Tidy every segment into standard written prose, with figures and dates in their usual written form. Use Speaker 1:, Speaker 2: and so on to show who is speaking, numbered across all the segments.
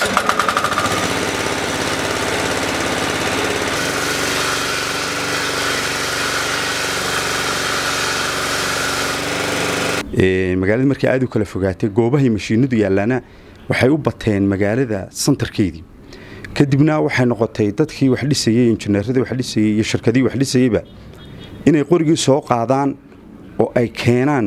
Speaker 1: magaalada markii aad u kala fogaatay goobahay mashiinadu yaalana waxay u bateen magaalada centerkeedii kadibna waxay noqotay dadkii wax dhisayay injineeradii wax dhisayay iyo shirkadii wax dhisayayba inay qorigii soo qaadaan oo ay keenaan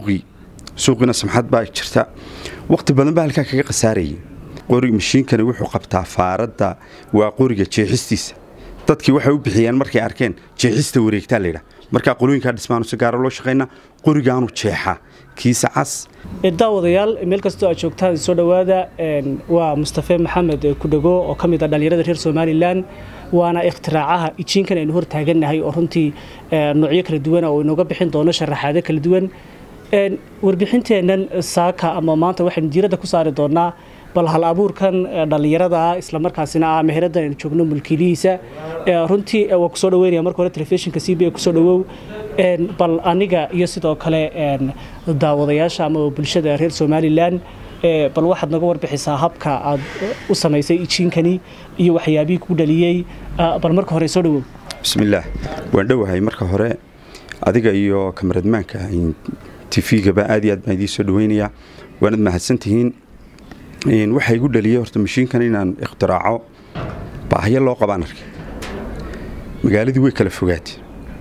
Speaker 1: suuqina samxad baa jirta waqti badan baa halka kaga qasaarayay qoriga mashiinkani wuxuu qabtaa faaradda waa qoriga jeexistiisa dadkii waxay u bixiyeen markay arkeen jeexista wareegtaa leeyahay marka qolooyinka dhismaanu si gaar ah loo shaqeeyna qorigaanu jeexa kiisa cas
Speaker 2: daawadayaal meel kasta oo joogtaan soo dhawaada waa Mustafa Maxamed ku dhago oo kamid ah dhalinyarada reer Soomaaliland waana ikhtiraacada ijiinkan aynu hor taaganahay oo runtii noocyo kala duwan oo inooga bixin doono sharaxaad kala duwan warbixinteenan saaka ama maanta waxaan diirada ku saari doonaa bal hal abuurkan dhalinyarada isla markaasina ah meherada aynu joogno mulkiilihiisa runtii waa ku soo dhaweynaya marka hore telefishinka CBA ku soo dhawow bal aniga iyo sidoo kale daawadayaasha ama bulshada reer Soomaaliland bal waxaad naga warbixisaa habka aad u sameysay ijiinkani iyo waxyaabihii ku dhaliyay bal marka hore soo dhawow
Speaker 1: bismillaah waan dhawahay marka hore adiga iyo kameradmaanka TV-ga ba aad iyo aad baan idin soo dhaweynaya waanad mahadsantihiin waxay igu dhaliyay horta mashiinkan inaan ikhtiraaco baahiyo loo qabaan arkay magaaladii way kala fogaatay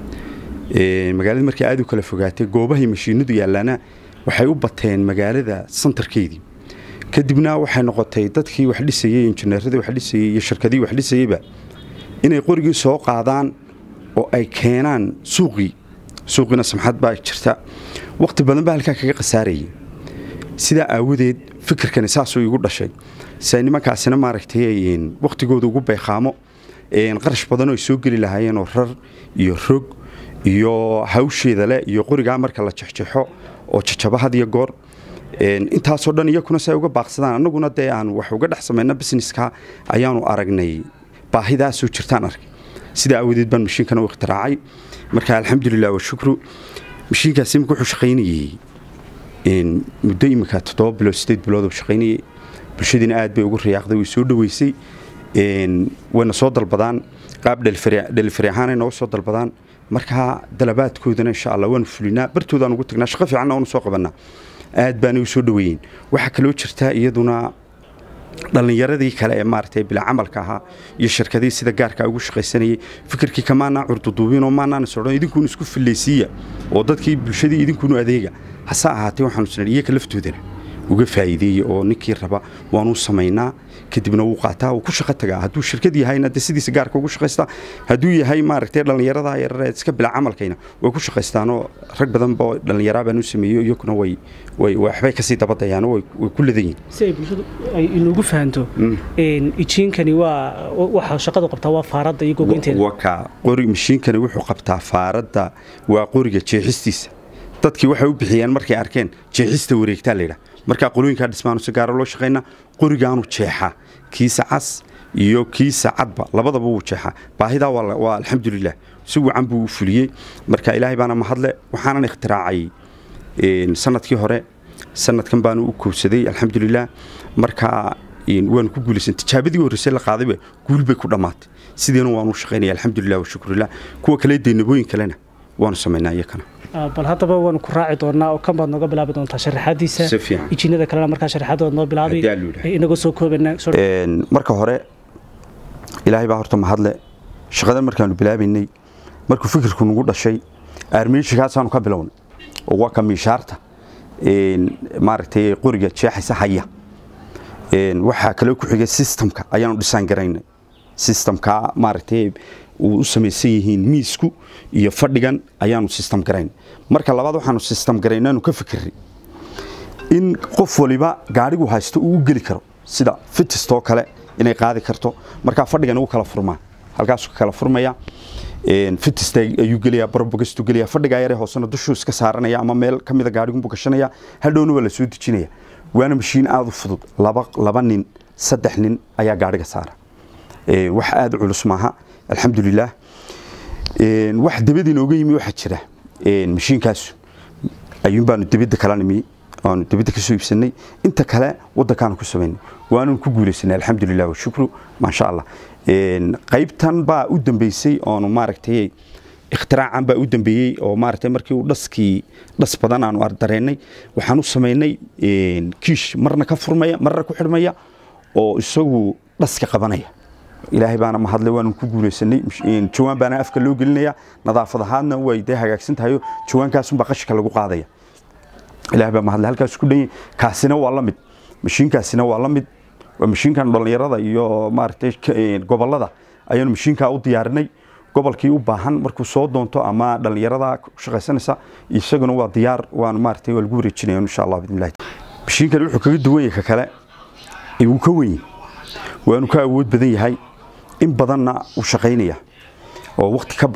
Speaker 1: magaalada markii aad u kala fogaatay goobahay mashiinadu yaalana waxay u bateen magaalada centerkeedii kadibna waxay noqotay dadkii wax dhisayay injineeradii wax dhisayay iyo shirkadii wax dhisayayba inay qorigii soo qaadaan oo ay keenaan suuqina samxad baa jirta waqti badan baa halka kaga qasaarayay sida aawadeed fikirkani saasoo igu dhashay say nimankaasina maaragtay waqtigooda ugu beeqaamo qarash badan oo soo gali lahaayeen oo rar iyo rog iyo hawsheeda leh iyo qoriga marka la jexjexo oo jajaba had iyo goor intaasoo dhan iyaguna say uga baaqsadaan annaguna dee aan wax uga dhex samayna businesska ayaanu aragnay baahidaasoo jirtaan arkay sida aawadeed baan mashiinkan u ikhtiraacay marka alxamdulilah wa shukru mashiinkaasi imika wuxuu shaqaynayay muddo imika 7 bilood 8 bilood oo shaqaynayay bulshadina aad bay ugu riyaaqday way soo dhaweysay wana soo dalbadaan qaab delivery ahaan ay noo soo dalbadaan marka dalabaadkoodana insha Allah waan fulinaa bartoodaan ugu tagnaa shaqo fiican oo soo qabanaa aad baan u soo dhaweeyeen waxa kale oo jirta iyaduna dhalinyaradii kale ee maartay bila amalka aha iyo shirkadii sida gaarka ugu shaqaysanayay fikirkii kamaana curduduubin oo maana soo idinku isku filaysiya oo dadkii bulshadii idinku adeega hasa ahaatay waxaan isnaa iyaga laftoodana uga faa'iideeyay oo ninkii raba waanu sameynaa kadibna uu qaataa oo ku shaqo tagaa haduu shirkad yahayna sidiisa gaarka ugu shaqaysta haduu yahay maaragtay dhalinyarada yaryar iska bila amalkayna way ku shaqaystaan oo rag badan baa dhalinyarada baan u sameeyo iyaguna way waxbay ka sii dabadayaan oo way ku leedayn
Speaker 2: si bulshadu ay inugu fahanto ijiinkani waa waxa shaqadu qabtaa waa faaradda iyo gogoynteeda
Speaker 1: waka qori mashiinkani wuxuu qabtaa faaradda waa qoriga jeexistiisa dadkii waxay u bixiyeen markay arkeen jeexista wareegtaa leeyahay marka qolooyinka dhismaanu si gaar ah loo shaqeeyna qorigaanu jeexa kiisa cas iyo kiisa cadba labadaba uu jeexa baahida waa alxamdulilah si wacan buu fuliyay marka ilaahay baana mahadle waxaan ikhtiraacay sanadkii hore sanadkan baan u koobsaday alxamdulilah marka waan ku guulaysan tijaabadii horeysay la qaadayba guul bay ku dhamaatay sideena waan u shaqeynay alxamdulilah wa shukrillah kuwa kale deynabooyin kalena waan sameynaa iyakana
Speaker 2: bal hadaba waan ku raaci doonaa oo kan baad nooga bilaabi doontaa sharaxaadiisa ijiinada kalena marka sharaxaadooda noo bilaabay inaga soo koobana
Speaker 1: marka hore ilaahay baa horta mahadle shaqadan markaanu bilaabaynay markuu fikirku nagu dhashay armeeshigaasaanu ka bilownay oo waa ka miishaarta maaragtay qoriga jeexaysa haya waxa kale ku xigay systemka ayaanu design garaynay systemka maaragtay uu sameeyay yihiin miisku iyo fadhigan ayaanu system garayn marka labaad waxaanu system garaynaanu ka fikiray in qof waliba gaarigu haysto uu gali karo sida fitistoo kale inay qaadi karto marka fadhigan uu kala furmaa halkaas uu kala furmaya fitista ayuu galiya barbogastu galiya fadhiga yare hoosana dushu iska saaranaya ama meel kamida gaarigu buu gashanaya hadhowna wala soo dijinaya waana mashiin aad u fudud laba nin saddex nin ayaa gaariga saara wax aad u culus maaha alxamdulilah wax dibadii nooga yimi waxa jira mashiinkaas ayuun baanu dibadda kala nimi aan dibadda ka soo iibsanay inta kale wadankan ku sameynay waanu ku guuleysanay alxamdulillah wa shukru ma sha Allah qaybtan baa u dambeysay oo maaragtay ikhtiraacaan baa u dambeeyay oo maaragtay markii uu dhas badan aanu ardareynay waxaan u sameynay kiish marna ka furmaya marna ku xidhmaya oo isagu dhaska qabanaya ilaahay baana ma hadlay waanu ku guuleysanay jawaan baana afka loo gelinaya nadaafad ahaadna way hagaagsan tahay jawaankaas un baa qashka lagu qaadaya ilaahay baa ma hadlay halkaas ku dhan kaasina waa la mid mashiinkaasina waa la mid waa mashiinkan dhalinyarada iyo maaragtay gobolada ayaan mashiinka u diyaarinay gobolkii u baahan markuu soo doonto ama dhalinyarada shaqaysanaysa isaguna waa diyaar waan maaragtay wal guuri jinay insha Allah bidnillah mashiinkan wuxuu kaga duwan yahay kale uu ka weyn waanu ka awood badan yahay in badanna u shaqeynaya oo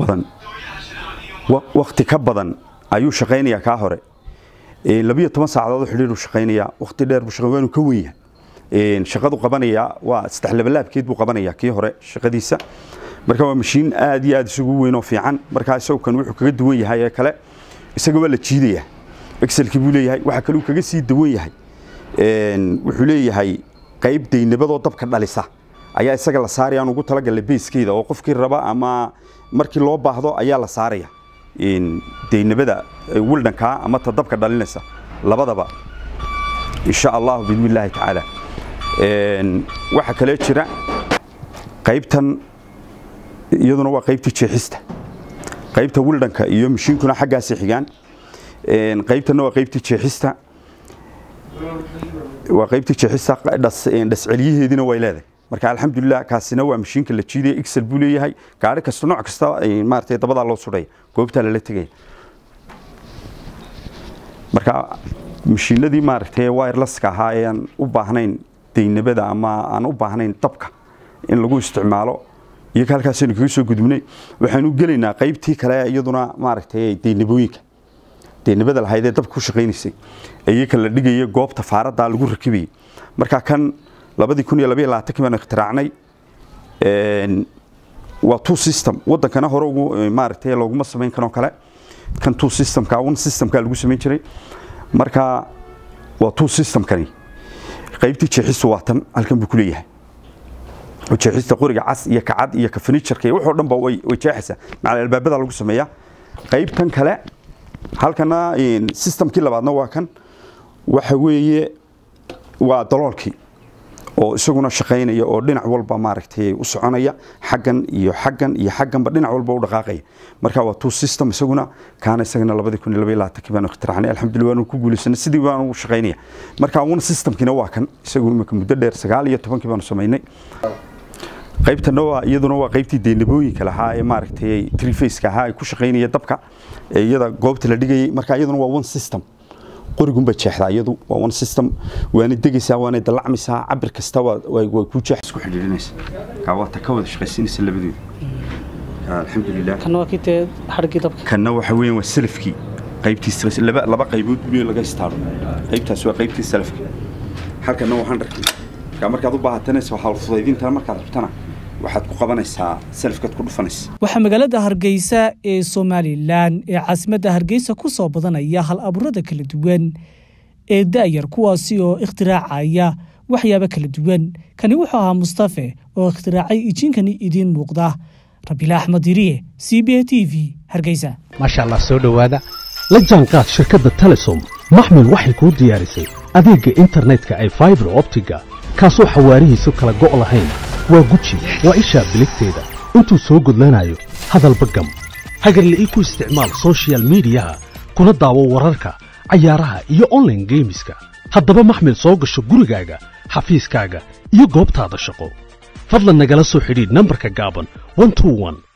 Speaker 1: waqti ka badan ayuu shaqeynaya ka hore 12 saacadood xiriir u shaqeynaya waqti dheer buu shaqeeyay ka weyn yahay shaqadu qabanaya waa saddex laabkeed buu qabanaya kii hore shaqadiisa marka waa mashiin aad iyo aad isugu weyn oo fiican marka isagu kan wuxuu kaga duwan yahay kale isaga waa la jiidaya excelki buu leeyahay waxa kale uu kaga sii duwan yahay wuxuu leeyahay qayb deynabado dabka dhalisa ayaa isaga la saarayaan ugu talagalay beeskeeda oo qofkii raba ama markii loo baahdo ayaa la saaraya deynabada wildanka ama dabka dhalinaysa labadaba insha Allah billahi ta'ala waxa kale jira qaybtan iyaduna waa qaybtii jeexista qaybta wildanka iyo mashiinkuna xaggaas xigaan qaybtana waa qaybtii jeexista dhas celiyaheedina way leedahay marka alxamdulillah kaasina waa mashiinka la jiiday excel buu leeyahay gaari kasta nooc kasta maartay dabada loo suray goobta la tagay marka mashiinadii maartay wireless ka ahaayeen u baahnayn deynabada ama aan u baahnayn dabka in lagu isticmaalo iyo halkaas aynu kaga soo gudubnay waxaan u galeynaa qaybtii kale iyaduna maartay deynabooyinka deynabada lahayd ee dabka ku shaqeynaysay ay kala dhigay goobta faarada lagu rakibay marka kan 2022 baan ikhtiraacnay waa two system wadankana hore ugu maartay loogu sameyn karo kale kan two system ka one system ka lagu sameyn jiray marka waa two system kani qaybtii jeexis waatan halkan buu ku leeyahay oo jeexista qoriga cas iyo kacad iyo ka furniture-ka iyo wuxuu dhanba way jeexaysa macal albaabada lagu sameeyaa qaybtan kale halkana systemkii labaadna waa kan waxa weeye waa daloolkii oo isaguna shaqeynaya oo dhinac walba maaragtay u soconaya xaggan iyo xagganba dhinac walba u dhaqaaqay marka waa two system isaguna kaana isagana 2022 baan ikhtiraacnay alxamdulillah waan ku guuleysanay sidii baan u shaqeynaya marka one systemkina waa kan isaguna marka muddo dheer 19 baan sameynay qaybtana waa iyaduna waa qaybtii deynabooyinka lahaa ee maaragtay three phase ka ahaa ay ku shaqeynaya dabka iyada goobta la dhigay marka iyaduna waa one system qorigunba jeexda iyadu waa one system waana degaysaa waana dalacmaysaa cabir kasta way ku jeex isku xidhiidhinaysa ka wada ka wada shaqaysiinaysa labadooda alxamdulillah
Speaker 2: kan waa kii xarqi dabka
Speaker 1: kana waxa weeyaan waa salafki qaybtiisa laba qaybood buu laga istaaro qaybtaas waa qaybtii salafki halkana waxaan arkay ka markaad u baahatanayso waxa fudaydinta markaad rabtana waxaad ku qabanaysaa salafkad ku dhufanaysa
Speaker 2: waxa magaalada Hargeysa ee Somaliland ee caasimadda Hargeysa ku soo badanaya hal abuurada kala duwan ee daayar kuwaasi oo ikhtiraacaya waxyaabo kala duwan kani wuxuu ahaa Mustafa oo ikhtiraacay ijinkani idin muuqda Rabiil Ahmed Diriye CBA TV Hargeysa
Speaker 3: ما شاء الله سو دhowaada la jaanqaad shirkadda Telesom maxmil waxay ku diyaarisay adeega internetka ay fiber optiga kaasoo xawaarihiisu kala go' lahayn waa guji waa isha biligteeda intuu soo gudlanayo hadalba gam hagarle ii ku isticmaal social media kuna daawo wararka ciyaaraha iyo online gameska haddaba maxmil soo gasho gurigaaga xafiiskaaga iyo goobtaada shaqo fadlan nagala soo xidhiidh nambarka gaaban 121